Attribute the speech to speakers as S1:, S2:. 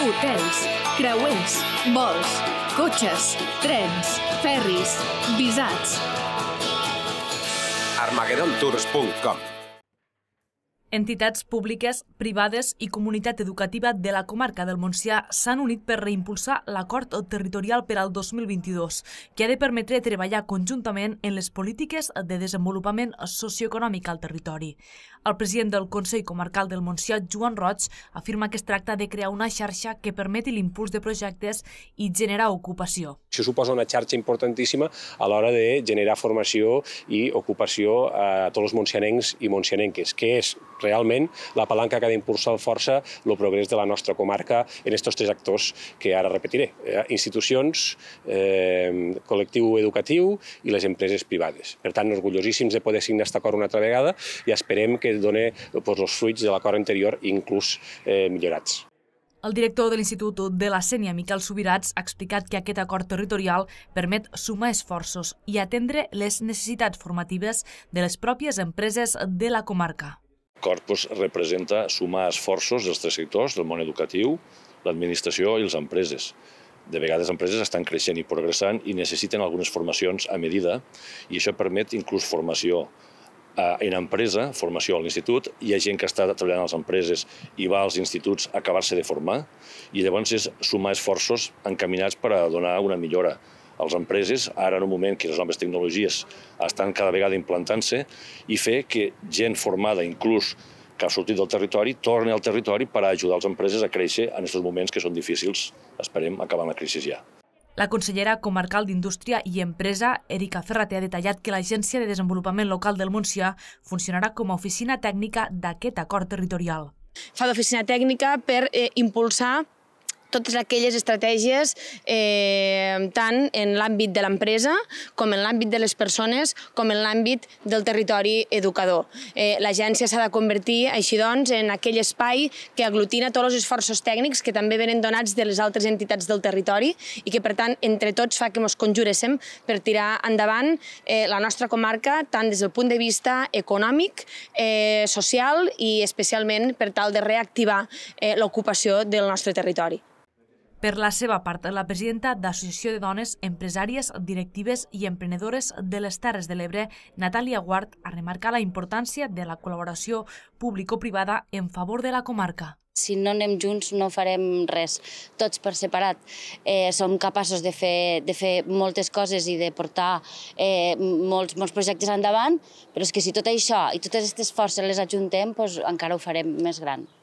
S1: hotels, creuers, vols, cotxes, trens, ferris, visats.
S2: Armageddontours.com.
S3: Entitats públiques, privades i comunitat educativa de la comarca del Montsià s'han unit per reimpulsar l'acord territorial per al 2022, que ha de permetre treballar conjuntament en les polítiques de desenvolupament socioeconòmic al territori. El president del Consell Comarcal del Montsià, Joan Roig, afirma que es tracta de crear una xarxa que permeti l'impuls de projectes i generar ocupació.
S4: Això suposa una xarxa importantíssima a l'hora de generar formació i ocupació a tots els montsianencs i montsianenques, que és realment la palanca que ha d'impulsar força el progrés de la nostra comarca en aquests tres actors que ara repetiré: institucions, col·lectiu educatiu i les empreses privades. Per tant, orgullosíssims de poder signar aquest acord una altra vegada i esperem que doni els fruits de l'acord anterior, inclús millorats.
S3: El director de l'Institut de la Sénia, Miquel Subirats, ha explicat que aquest acord territorial permet sumar esforços i atendre les necessitats formatives de les pròpies empreses de la comarca.
S5: L'acord representa sumar esforços dels tres sectors, del món educatiu, l'administració i les empreses. De vegades les empreses estan creixent i progressant i necessiten algunes formacions a medida i això permet inclús formació en empresa, formació a l'institut. Hi ha gent que està treballant a les empreses i va als instituts a acabar-se de formar i llavors és sumar esforços encaminats per a donar una millora a les empreses, ara en un moment que les noves tecnologies estan cada vegada implantant-se, i fer que gent formada, inclús que ha sortit del territori, torni al territori per ajudar les empreses a créixer en aquests moments que són difícils. Esperem acabar la crisi ja.
S3: La consellera comarcal d'Indústria i Empresa, Erika Ferrater, ha detallat que l'Agència de Desenvolupament Local del Montsià funcionarà com a oficina tècnica d'aquest acord territorial.
S6: Fa d'oficina tècnica per impulsar totes aquelles estratègies tant en l'àmbit de l'empresa com en l'àmbit de les persones com en l'àmbit del territori educador. L'agència s'ha de convertir, així doncs, en aquell espai que aglutina tots els esforços tècnics que també venen donats de les altres entitats del territori i que, per tant, entre tots fa que ens conjuréssim per tirar endavant la nostra comarca tant des del punt de vista econòmic, social i especialment per tal de reactivar l'ocupació del nostre territori.
S3: Per la seva part, la presidenta d'Associació de Dones Empresàries, Directives i Emprenedores de les Terres de l'Ebre, Natàlia Guart, ha remarcat la importància de la col·laboració público-privada en favor de la comarca.
S7: Si no anem junts no farem res, tots per separat. Som capaços de fer moltes coses i de portar molts projectes endavant, però és que si tot això i totes aquestes forces les ajuntem, encara ho farem més gran.